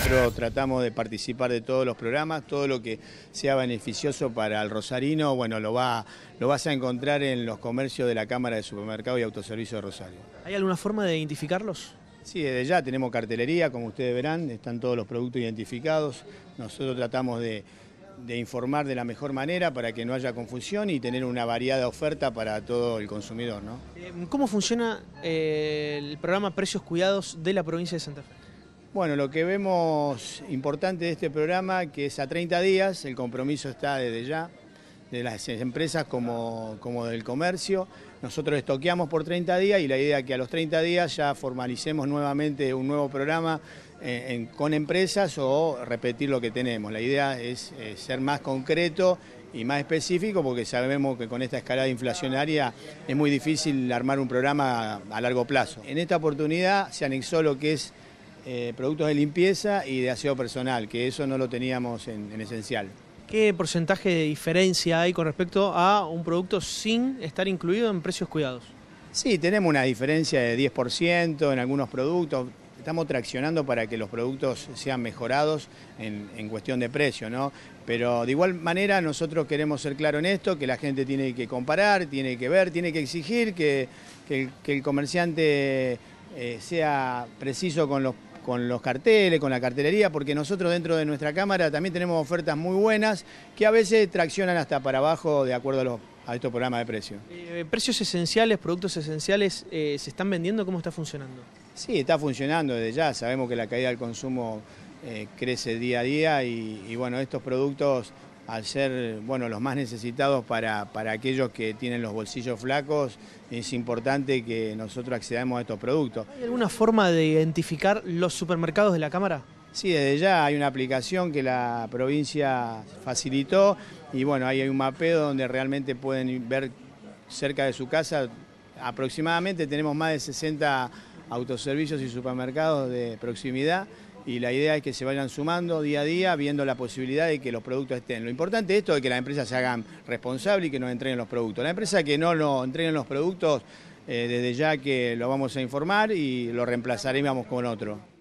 Nosotros tratamos de participar de todos los programas, todo lo que sea beneficioso para el rosarino, bueno, lo vas a encontrar en los comercios de la Cámara de Supermercado y Autoservicio de Rosario. ¿Hay alguna forma de identificarlos? Sí, desde ya tenemos cartelería, como ustedes verán, están todos los productos identificados. Nosotros tratamos de informar de la mejor manera para que no haya confusión y tener una variada oferta para todo el consumidor, ¿no? ¿Cómo funciona el programa Precios Cuidados de la provincia de Santa Fe? Bueno, lo que vemos importante de este programa, que es a 30 días, el compromiso está desde ya, de las empresas como del comercio. Nosotros estoqueamos por 30 días y la idea es que a los 30 días ya formalicemos nuevamente un nuevo programa con empresas o repetir lo que tenemos. La idea es ser más concreto y más específico porque sabemos que con esta escalada inflacionaria es muy difícil armar un programa a largo plazo. En esta oportunidad se anexó lo que es productos de limpieza y de aseo personal, que eso no lo teníamos en esencial. ¿Qué porcentaje de diferencia hay con respecto a un producto sin estar incluido en Precios Cuidados? Sí, tenemos una diferencia de 10% en algunos productos. Estamos traccionando para que los productos sean mejorados en cuestión de precio, ¿no? Pero de igual manera nosotros queremos ser claros en esto, que la gente tiene que comparar, tiene que ver, tiene que exigir que el comerciante sea preciso con los carteles, con la cartelería, porque nosotros dentro de nuestra cámara también tenemos ofertas muy buenas que a veces traccionan hasta para abajo de acuerdo a estos programas de precios. ¿Precios esenciales, productos esenciales, se están vendiendo? ¿Cómo está funcionando? Sí, está funcionando desde ya. Sabemos que la caída del consumo crece día a día y bueno, estos productos, al ser los más necesitados para aquellos que tienen los bolsillos flacos, es importante que nosotros accedamos a estos productos. ¿Hay alguna forma de identificar los supermercados de la Cámara? Sí, desde ya hay una aplicación que la provincia facilitó y bueno, ahí hay un mapeo donde realmente pueden ver cerca de su casa. Aproximadamente tenemos más de 60 autoservicios y supermercados de proximidad y la idea es que se vayan sumando día a día viendo la posibilidad de que los productos estén. Lo importante es esto de que las empresas se hagan responsables y que nos entreguen los productos. La empresa que no nos entreguen los productos, desde ya que lo vamos a informar y lo reemplazaremos con otro.